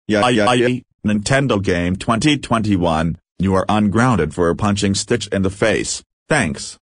Yeah, Nintendo Game 2021, you are ungrounded for punching Stitch in the face. Thanks.